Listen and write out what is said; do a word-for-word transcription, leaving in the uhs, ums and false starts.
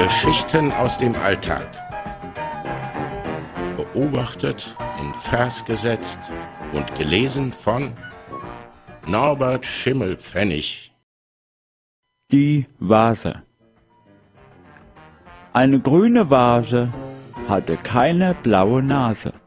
Geschichten aus dem Alltag. Beobachtet, in Vers gesetzt und gelesen von Norbert Schimmelpfennig. Die Vase. Eine grüne Vase hatte keine blaue Nase.